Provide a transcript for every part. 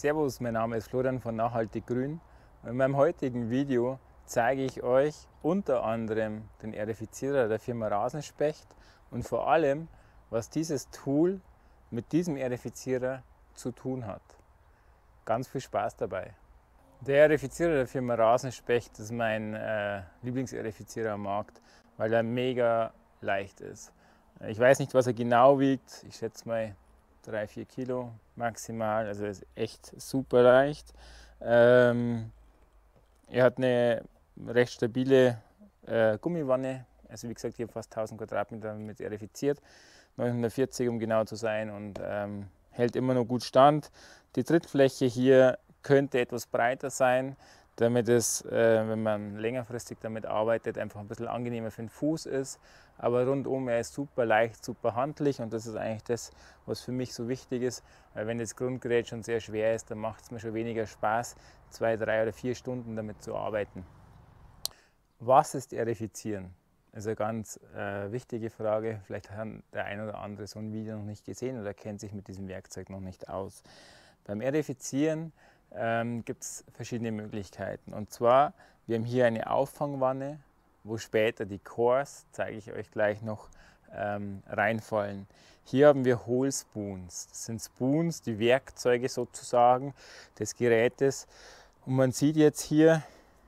Servus, mein Name ist Florian von Nachhaltig Grün. In meinem heutigen Video zeige ich euch unter anderem den Aerifizierer der Firma Rasenspecht und vor allem, was dieses Tool mit diesem Aerifizierer zu tun hat. Ganz viel Spaß dabei. Der Aerifizierer der Firma Rasenspecht ist mein Lieblingsaerifizierer am Markt, weil er mega leicht ist. Ich weiß nicht, was er genau wiegt, ich schätze mal 3-4 Kilo maximal, also ist echt super leicht. Er hat eine recht stabile Gummiwanne, also wie gesagt hier fast 1000 Quadratmeter mit aerifiziert, 940 um genau zu sein, und hält immer noch gut stand. Die Trittfläche hier könnte etwas breiter sein, damit es, wenn man längerfristig damit arbeitet, einfach ein bisschen angenehmer für den Fuß ist. Aber rundum, er ist super leicht, super handlich, und das ist eigentlich das, was für mich so wichtig ist. Weil wenn das Grundgerät schon sehr schwer ist, dann macht es mir schon weniger Spaß, 2, 3 oder 4 Stunden damit zu arbeiten. Was ist Aerifizieren? Das ist eine ganz wichtige Frage. Vielleicht hat der ein oder andere so ein Video noch nicht gesehen oder kennt sich mit diesem Werkzeug noch nicht aus. Beim Aerifizieren gibt es verschiedene Möglichkeiten. Und zwar, wir haben hier eine Auffangwanne, wo später die Cores, zeige ich euch gleich noch, reinfallen. Hier haben wir Hole Spoons. Das sind Spoons, die Werkzeuge sozusagen des Gerätes. Und man sieht jetzt hier,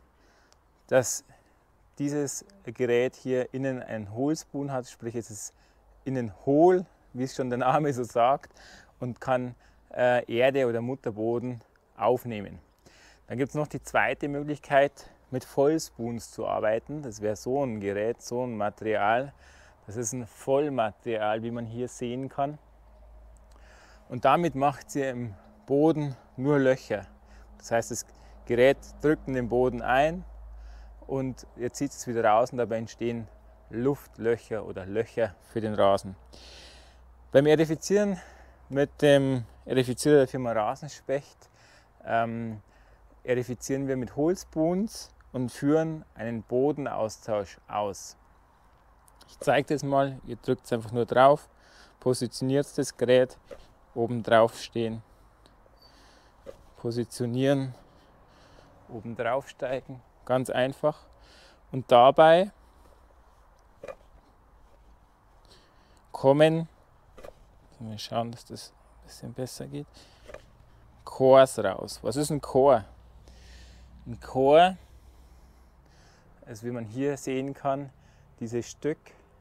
dass dieses Gerät hier innen einen Hole Spoon hat, sprich es ist innen hohl, wie es schon der Name so sagt, und kann Erde oder Mutterboden aufnehmen. Dann gibt es noch die zweite Möglichkeit, mit Vollspoons zu arbeiten. Das wäre so ein Gerät, so ein Material. Das ist ein Vollmaterial, wie man hier sehen kann. Und damit macht sie im Boden nur Löcher. Das heißt, das Gerät drückt in den Boden ein und jetzt zieht es wieder raus und dabei entstehen Luftlöcher oder Löcher für den Rasen. Beim Aerifizieren mit dem Aerifizierer der Firma Rasenspecht aerifizieren wir mit Hole Spoons und führen einen Bodenaustausch aus. Ich zeige das mal, ihr drückt es einfach nur drauf, positioniert das Gerät, oben drauf stehen, positionieren, oben drauf steigen, ganz einfach. Und dabei kommen, mal schauen, dass das ein bisschen besser geht, Cores raus. Was ist ein Core? Ein Core ist, wie man hier sehen kann, dieses Stück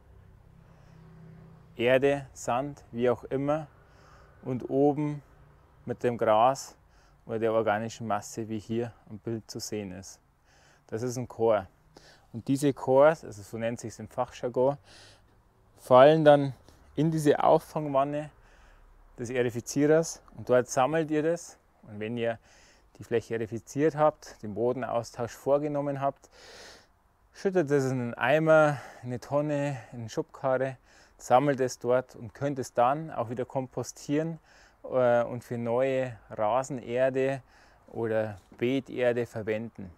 Erde, Sand, wie auch immer, und oben mit dem Gras oder der organischen Masse, wie hier am Bild zu sehen ist. Das ist ein Core. Und diese Cores, also so nennt sich es im Fachjargon, fallen dann in diese Auffangwanne des Aerifizierers, und dort sammelt ihr das. Und wenn ihr die Fläche aerifiziert habt, den Bodenaustausch vorgenommen habt, schüttet es in einen Eimer, in eine Tonne, in eine Schubkarre, sammelt es dort und könnt es dann auch wieder kompostieren und für neue Rasenerde oder Beeterde verwenden.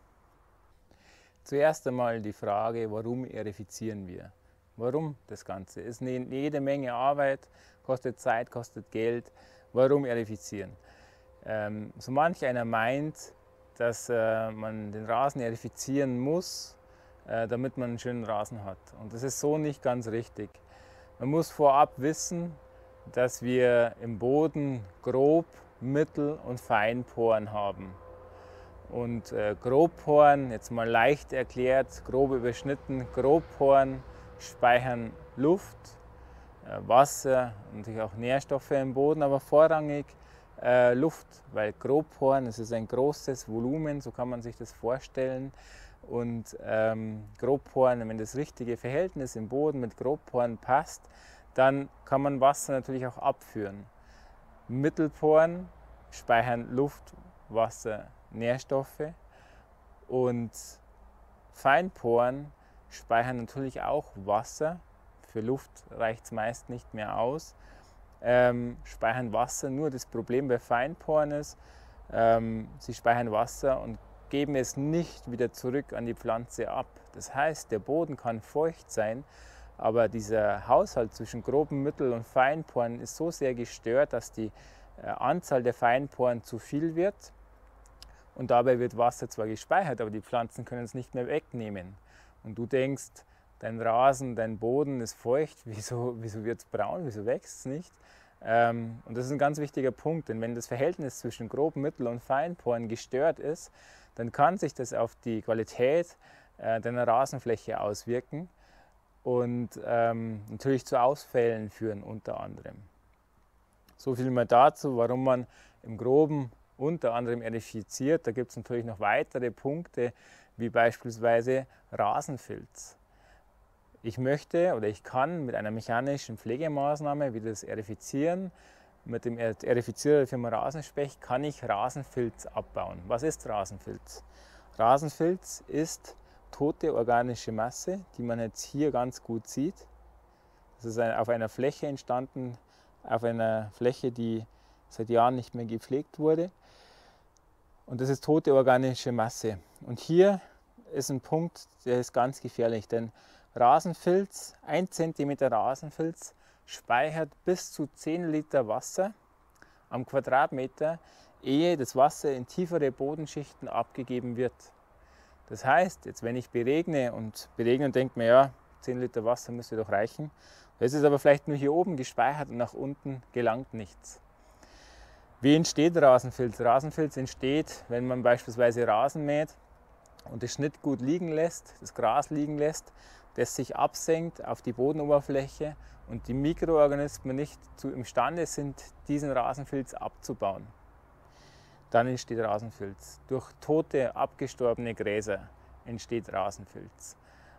Zuerst einmal die Frage, warum aerifizieren wir? Warum das Ganze? Ist jede Menge Arbeit, kostet Zeit, kostet Geld. Warum aerifizieren? So manch einer meint, dass man den Rasen aerifizieren muss, damit man einen schönen Rasen hat. Und das ist so nicht ganz richtig. Man muss vorab wissen, dass wir im Boden Grob-, Mittel- und Feinporen haben. Und Grobporen, jetzt mal leicht erklärt, grob überschnitten, Grobporen speichern Luft, Wasser und natürlich auch Nährstoffe im Boden, aber vorrangig Luft, weil Grobporen, das ist ein großes Volumen, so kann man sich das vorstellen. Und Grobporen, wenn das richtige Verhältnis im Boden mit Grobporen passt, dann kann man Wasser natürlich auch abführen. Mittelporen speichern Luft, Wasser, Nährstoffe, und Feinporen speichern natürlich auch Wasser. Für Luft reicht es meist nicht mehr aus. Speichern Wasser, nur das Problem bei Feinporen ist, sie speichern Wasser und geben es nicht wieder zurück an die Pflanze ab. Das heißt, der Boden kann feucht sein, aber dieser Haushalt zwischen groben, Mittel- und Feinporen ist so sehr gestört, dass die Anzahl der Feinporen zu viel wird und dabei wird Wasser zwar gespeichert, aber die Pflanzen können es nicht mehr wegnehmen. Und du denkst, dein Rasen, dein Boden ist feucht, wieso wird es braun, wieso wächst es nicht? Und das ist ein ganz wichtiger Punkt, denn wenn das Verhältnis zwischen groben, Mittel- und Feinporen gestört ist, dann kann sich das auf die Qualität deiner Rasenfläche auswirken und natürlich zu Ausfällen führen unter anderem. So viel mal dazu, warum man im Groben unter anderem erifiziert. Da gibt es natürlich noch weitere Punkte, wie beispielsweise Rasenfilz. Ich möchte oder ich kann mit einer mechanischen Pflegemaßnahme wie das Erifizieren, mit dem Erifizierer der Firma Rasenspecht, kann ich Rasenfilz abbauen. Was ist Rasenfilz? Rasenfilz ist tote organische Masse, die man jetzt hier ganz gut sieht. Das ist auf einer Fläche entstanden, auf einer Fläche, die seit Jahren nicht mehr gepflegt wurde. Und das ist tote organische Masse. Und hier ist ein Punkt, der ist ganz gefährlich, denn Rasenfilz, 1 cm Rasenfilz speichert bis zu 10 Liter Wasser am Quadratmeter, ehe das Wasser in tiefere Bodenschichten abgegeben wird. Das heißt, jetzt wenn ich beregne und denke mir, ja, 10 Liter Wasser müsste doch reichen, das ist aber vielleicht nur hier oben gespeichert und nach unten gelangt nichts. Wie entsteht Rasenfilz? Rasenfilz entsteht, wenn man beispielsweise Rasen mäht und das Schnittgut liegen lässt, das Gras liegen lässt, das sich absenkt auf die Bodenoberfläche und die Mikroorganismen nicht imstande sind, diesen Rasenfilz abzubauen. Dann entsteht Rasenfilz. Durch tote, abgestorbene Gräser entsteht Rasenfilz.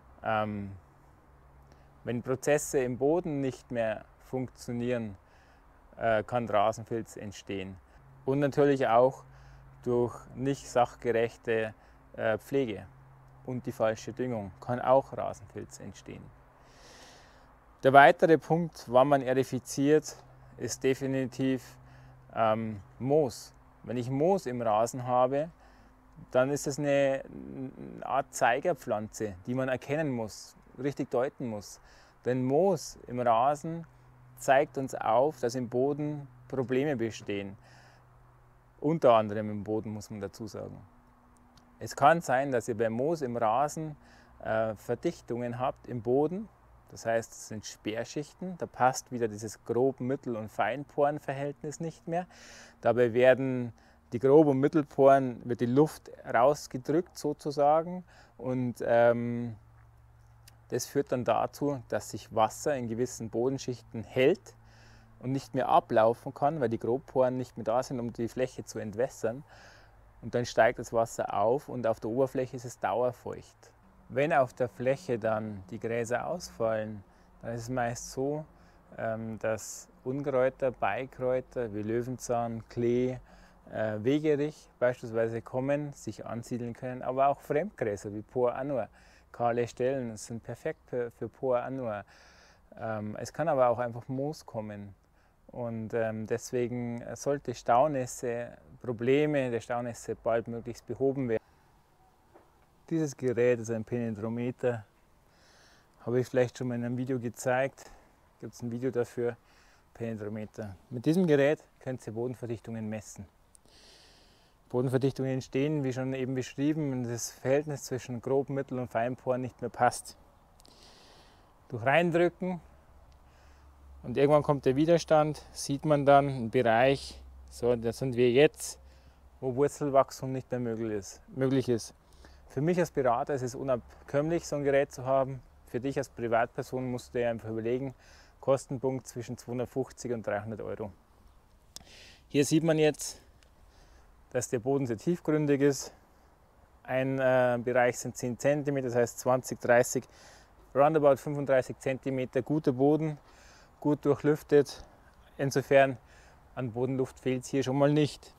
Wenn Prozesse im Boden nicht mehr funktionieren, kann Rasenfilz entstehen. Und natürlich auch durch nicht sachgerechte Pflege und die falsche Düngung kann auch Rasenfilz entstehen. Der weitere Punkt, wann man erifiziert, ist definitiv Moos. Wenn ich Moos im Rasen habe, dann ist es eine Art Zeigerpflanze, die man erkennen muss, richtig deuten muss. Denn Moos im Rasen zeigt uns auf, dass im Boden Probleme bestehen. Unter anderem im Boden, muss man dazu sagen. Es kann sein, dass ihr bei Moos im Rasen Verdichtungen habt im Boden. Das heißt, es sind Sperrschichten. Da passt wieder dieses grob-, Mittel- und Feinporenverhältnis nicht mehr. Dabei werden die Grob- und Mittelporen, wird die Luft rausgedrückt sozusagen. Und das führt dann dazu, dass sich Wasser in gewissen Bodenschichten hält und nicht mehr ablaufen kann, weil die Grobporen nicht mehr da sind, um die Fläche zu entwässern. Und dann steigt das Wasser auf und auf der Oberfläche ist es dauerfeucht. Wenn auf der Fläche dann die Gräser ausfallen, dann ist es meist so, dass Unkräuter, Beikräuter wie Löwenzahn, Klee, Wegerich beispielsweise kommen, sich ansiedeln können, aber auch Fremdgräser wie Poa annua. Kahle Stellen sind perfekt für Poa annua. Es kann aber auch einfach Moos kommen. Und deswegen sollte Staunässe, Probleme der Staunässe baldmöglichst behoben werden. Dieses Gerät ist ein Penetrometer, habe ich vielleicht schon mal in einem Video gezeigt. Gibt es ein Video dafür, Penetrometer. Mit diesem Gerät könnt ihr Bodenverdichtungen messen. Bodenverdichtungen entstehen, wie schon eben beschrieben, wenn das Verhältnis zwischen Grob-, Mittel- und Feinporen nicht mehr passt. Durch Reindrücken und irgendwann kommt der Widerstand, sieht man dann einen Bereich, so, da sind wir jetzt, wo Wurzelwachstum nicht mehr möglich ist. Für mich als Berater ist es unabkömmlich, so ein Gerät zu haben. Für dich als Privatperson musst du dir einfach überlegen, Kostenpunkt zwischen 250 und 300 Euro. Hier sieht man jetzt, dass der Boden sehr tiefgründig ist. Ein Bereich sind 10 cm, das heißt 20, 30, roundabout 35 cm guter Boden, gut durchlüftet. Insofern an Bodenluft fehlt es hier schon mal nicht.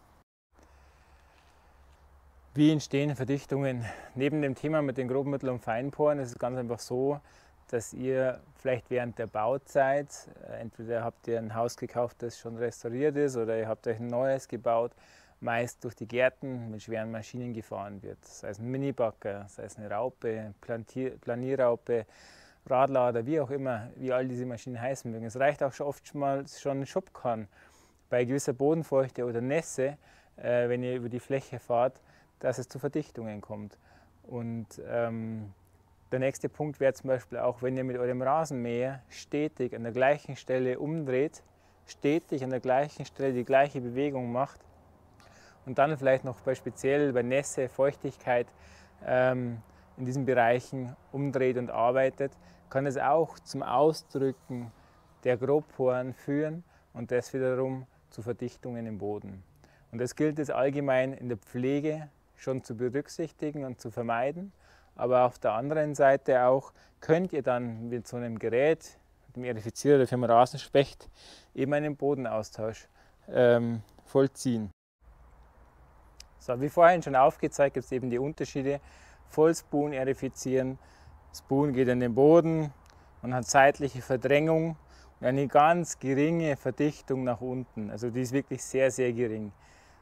Wie entstehen Verdichtungen? Neben dem Thema mit den groben, Mittel- und Feinporen ist es ganz einfach so, dass ihr vielleicht während der Bauzeit, entweder habt ihr ein Haus gekauft, das schon restauriert ist, oder ihr habt euch ein neues gebaut, meist durch die Gärten mit schweren Maschinen gefahren wird. Sei es ein Minibagger, sei es eine Raupe, Planierraupe, Radlader, wie auch immer, wie all diese Maschinen heißen mögen. Es reicht auch schon oft mal schon ein Schubkarren bei gewisser Bodenfeuchte oder Nässe, wenn ihr über die Fläche fahrt, dass es zu Verdichtungen kommt. Und der nächste Punkt wäre zum Beispiel auch, wenn ihr mit eurem Rasenmäher stetig an der gleichen Stelle umdreht, stetig an der gleichen Stelle die gleiche Bewegung macht und dann vielleicht noch speziell bei Nässe, Feuchtigkeit in diesen Bereichen umdreht und arbeitet, kann es auch zum Ausdrücken der Grobporen führen und das wiederum zu Verdichtungen im Boden. Und das gilt es allgemein in der Pflege schon zu berücksichtigen und zu vermeiden. Aber auf der anderen Seite auch könnt ihr dann mit so einem Gerät, dem Erifizierer der Firma Rasenspecht, eben einen Bodenaustausch vollziehen. So, wie vorhin schon aufgezeigt, gibt es eben die Unterschiede. Vollspoon erifizieren, Spoon geht in den Boden, man hat seitliche Verdrängung und eine ganz geringe Verdichtung nach unten. Also die ist wirklich sehr, sehr gering.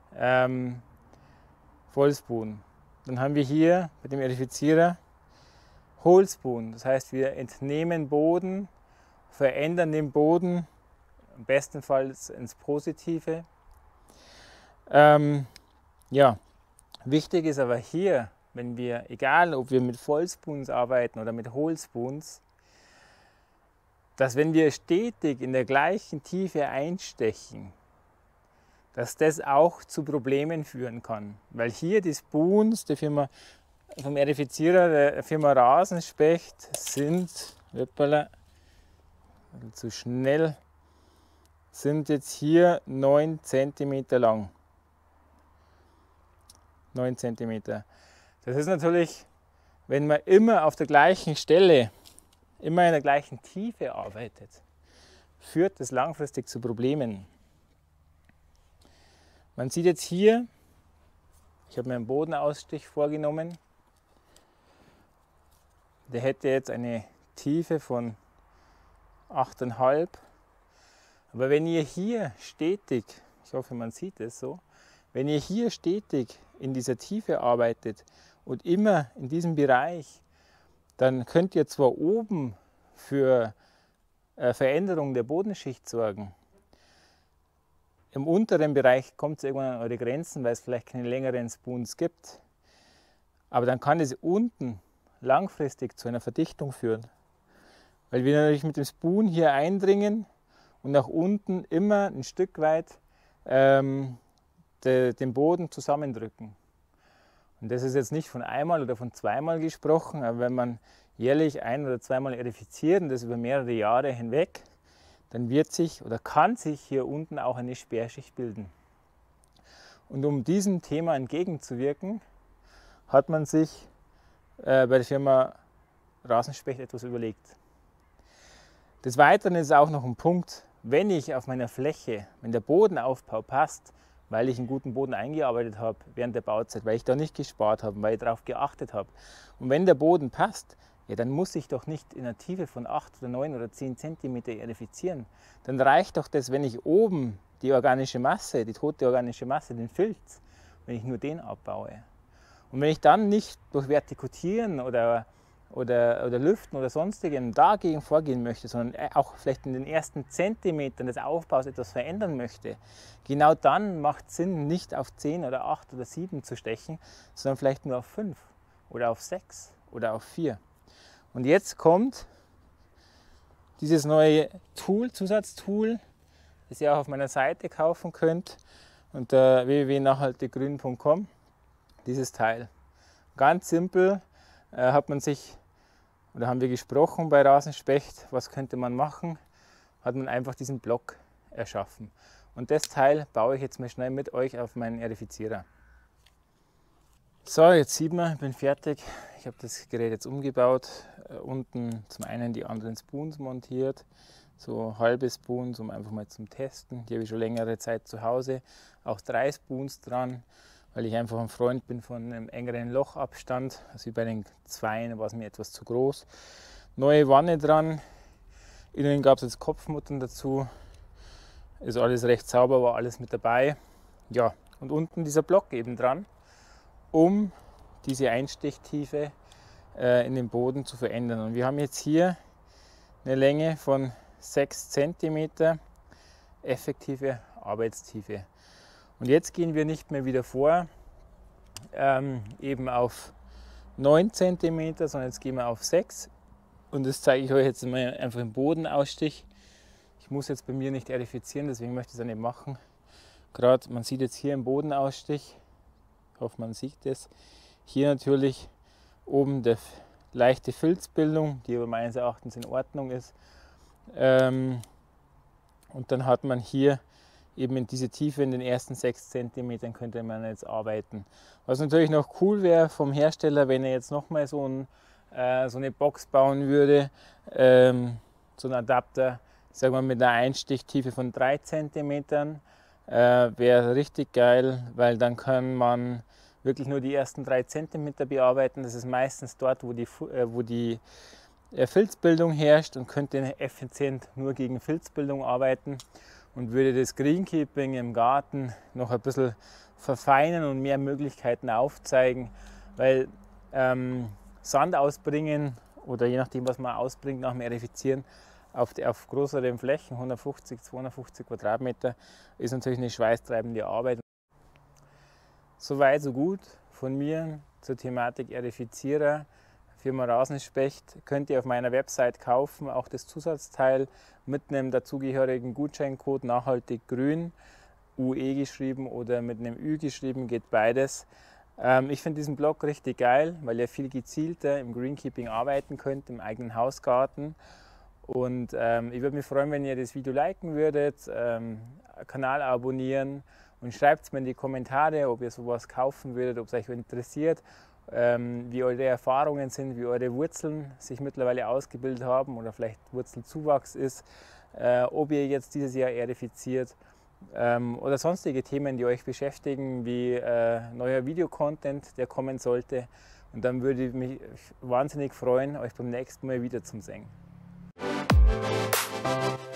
Vollspoon. Dann haben wir hier mit dem Erifizierer Wholespoon. Das heißt, wir entnehmen Boden, verändern den Boden, am bestenfalls ins Positive. Ja, wichtig ist aber hier, wenn wir, egal ob wir mit Vollspoons arbeiten oder mit Wholespoons, dass wenn wir stetig in der gleichen Tiefe einstechen, dass das auch zu Problemen führen kann. Weil hier die Spoons der Firma, vom Erifizierer der Firma Rasenspecht sind, hoppala, zu schnell, sind jetzt hier 9 cm lang. 9 cm. Das ist natürlich, wenn man immer auf der gleichen Stelle, immer in der gleichen Tiefe arbeitet, führt das langfristig zu Problemen. Man sieht jetzt hier, ich habe mir einen Bodenausstich vorgenommen. Der hätte jetzt eine Tiefe von 8,5. Aber wenn ihr hier stetig, ich hoffe man sieht es so, wenn ihr hier stetig in dieser Tiefe arbeitet und immer in diesem Bereich, dann könnt ihr zwar oben für Veränderung der Bodenschicht sorgen. Im unteren Bereich kommt es irgendwann an eure Grenzen, weil es vielleicht keine längeren Spoons gibt. Aber dann kann es unten langfristig zu einer Verdichtung führen. Weil wir natürlich mit dem Spoon hier eindringen und nach unten immer ein Stück weit den Boden zusammendrücken. Und das ist jetzt nicht von einmal oder von zweimal gesprochen, aber wenn man jährlich ein- oder zweimal erifiziert und das über mehrere Jahre hinweg, dann wird sich oder kann sich hier unten auch eine Sperrschicht bilden. Und um diesem Thema entgegenzuwirken, hat man sich bei der Firma Rasenspecht etwas überlegt. Des Weiteren ist auch noch ein Punkt, wenn ich auf meiner Fläche, wenn der Bodenaufbau passt, weil ich einen guten Boden eingearbeitet habe während der Bauzeit, weil ich da nicht gespart habe, weil ich darauf geachtet habe. Und wenn der Boden passt, ja, dann muss ich doch nicht in einer Tiefe von 8 oder 9 oder 10 cm erifizieren. Dann reicht doch das, wenn ich oben die organische Masse, die tote organische Masse, den Filz, wenn ich nur den abbaue. Und wenn ich dann nicht durch Vertikutieren oder Lüften oder sonstigem dagegen vorgehen möchte, sondern auch vielleicht in den ersten Zentimetern des Aufbaus etwas verändern möchte, genau dann macht es Sinn, nicht auf 10 oder 8 oder 7 zu stechen, sondern vielleicht nur auf 5 oder auf 6 oder auf 4. Und jetzt kommt dieses neue Tool, Zusatztool, das ihr auch auf meiner Seite kaufen könnt, unter www.nachhaltiggrün.com, dieses Teil. Ganz simpel hat man sich, oder haben wir gesprochen bei Rasenspecht, was könnte man machen, hat man einfach diesen Block erschaffen. Und das Teil baue ich jetzt mal schnell mit euch auf meinen Erifizierer. So, jetzt sieht man, ich bin fertig. Ich habe das Gerät jetzt umgebaut. Unten zum einen die anderen Spoons montiert, so halbe Spoons, um einfach mal zum Testen. Die habe ich schon längere Zeit zu Hause. Auch 3 Spoons dran, weil ich einfach ein Freund bin von einem engeren Lochabstand. Also wie bei den Zweien war es mir etwas zu groß. Neue Wanne dran. Innen gab es jetzt Kopfmuttern dazu. Ist alles recht sauber, war alles mit dabei. Ja, und unten dieser Block eben dran, um diese Einstichtiefe in den Boden zu verändern. Und wir haben jetzt hier eine Länge von 6 cm effektive Arbeitstiefe. Und jetzt gehen wir nicht mehr wieder vor, eben auf 9 cm, sondern jetzt gehen wir auf 6. Und das zeige ich euch jetzt mal einfach im Bodenausstich. Ich muss jetzt bei mir nicht erifizieren, deswegen möchte ich es auch nicht machen. Gerade, man sieht jetzt hier im Bodenausstich, ich hoffe man sieht es, hier natürlich oben die leichte Filzbildung, die aber meines Erachtens in Ordnung ist. Und dann hat man hier eben in diese Tiefe, in den ersten 6 cm könnte man jetzt arbeiten. Was natürlich noch cool wäre vom Hersteller, wenn er jetzt nochmal so eine Box bauen würde, so ein Adapter, sagen wir mit einer Einstichtiefe von 3 cm, wäre richtig geil, weil dann kann man wirklich nur die ersten 3 cm bearbeiten. Das ist meistens dort, wo die Filzbildung herrscht, und könnte effizient nur gegen Filzbildung arbeiten und würde das Greenkeeping im Garten noch ein bisschen verfeinern und mehr Möglichkeiten aufzeigen, weil Sand ausbringen oder je nachdem, was man ausbringt nach dem Erifizieren auf größeren Flächen, 150, 250 Quadratmeter, ist natürlich eine schweißtreibende Arbeit. Soweit, so gut von mir zur Thematik Erifizierer. Firma Rasenspecht könnt ihr auf meiner Website kaufen, auch das Zusatzteil mit einem dazugehörigen Gutscheincode nachhaltig grün, UE geschrieben oder mit einem Ü geschrieben, geht beides. Ich finde diesen Blog richtig geil, weil ihr viel gezielter im Greenkeeping arbeiten könnt, im eigenen Hausgarten. Und ich würde mich freuen, wenn ihr das Video liken würdet, Kanal abonnieren, und schreibt mir in die Kommentare, ob ihr sowas kaufen würdet, ob es euch interessiert, wie eure Erfahrungen sind, wie eure Wurzeln sich mittlerweile ausgebildet haben oder vielleicht Wurzelzuwachs ist, ob ihr jetzt dieses Jahr erifiziert oder sonstige Themen, die euch beschäftigen, wie neuer Videocontent, der kommen sollte. Und dann würde ich mich wahnsinnig freuen, euch beim nächsten Mal wieder zu sehen.